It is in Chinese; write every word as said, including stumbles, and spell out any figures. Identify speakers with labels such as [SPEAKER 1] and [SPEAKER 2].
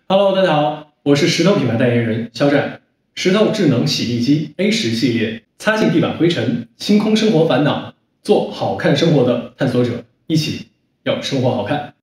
[SPEAKER 1] Hello，大家好，我是石头品牌代言人肖战。石头智能洗地机 A 十系列，擦净地板灰尘，清空生活烦恼，做好看生活的探索者，一起要生活好看。